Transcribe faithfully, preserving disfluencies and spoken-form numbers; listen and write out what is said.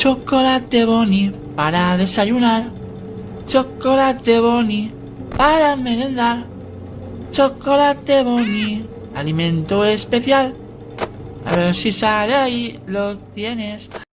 Chocolate Boni para desayunar. Chocolate Boni para merendar. Chocolate Boni, alimento especial. A ver si sale ahí, lo tienes.